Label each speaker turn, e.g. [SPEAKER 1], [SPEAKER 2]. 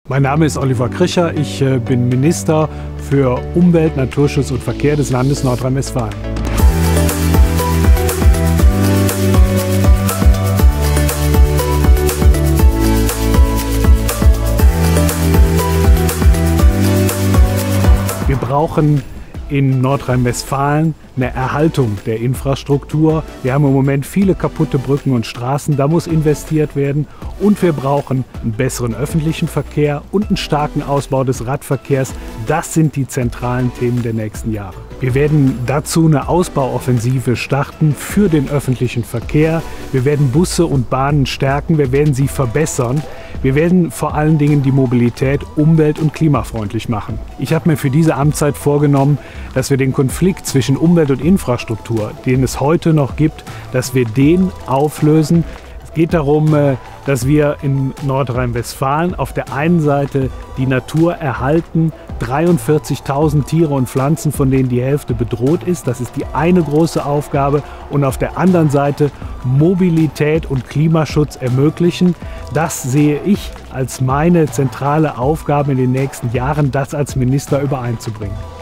[SPEAKER 1] Mein Name ist Oliver Krischer, ich bin Minister für Umwelt, Naturschutz und Verkehr des Landes Nordrhein-Westfalen. Wir brauchen in Nordrhein-Westfalen eine Erhaltung der Infrastruktur. Wir haben im Moment viele kaputte Brücken und Straßen, da muss investiert werden. Und wir brauchen einen besseren öffentlichen Verkehr und einen starken Ausbau des Radverkehrs. Das sind die zentralen Themen der nächsten Jahre. Wir werden dazu eine Ausbauoffensive starten für den öffentlichen Verkehr. Wir werden Busse und Bahnen stärken, wir werden sie verbessern. Wir werden vor allen Dingen die Mobilität umwelt- und klimafreundlich machen. Ich habe mir für diese Amtszeit vorgenommen, dass wir den Konflikt zwischen Umwelt und Infrastruktur, den es heute noch gibt, dass wir den auflösen. Es geht darum, dass wir in Nordrhein-Westfalen auf der einen Seite die Natur erhalten, 43.000 Tiere und Pflanzen, von denen die Hälfte bedroht ist. Das ist die eine große Aufgabe. Und auf der anderen Seite Mobilität und Klimaschutz ermöglichen. Das sehe ich als meine zentrale Aufgabe in den nächsten Jahren, das als Minister übereinzubringen.